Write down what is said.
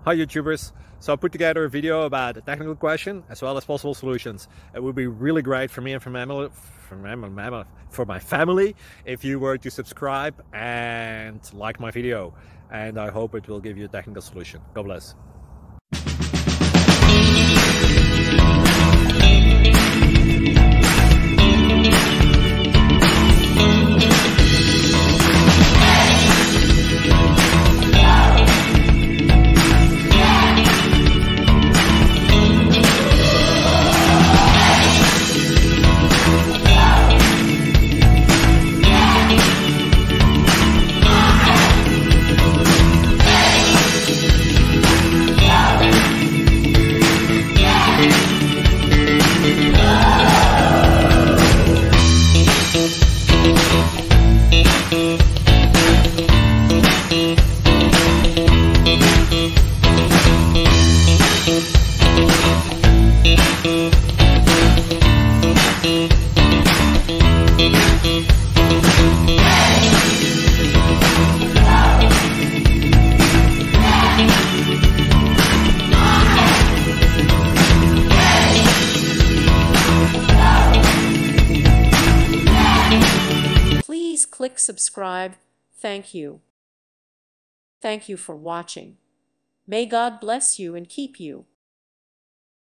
Hi YouTubers! So I put together a video about a technical question as well as possible solutions. It would be really great for me and for my family if you were to subscribe and like my video, and I hope it will give you a technical solution. God bless. Please click subscribe. Thank you. Thank you for watching. May God bless you and keep you.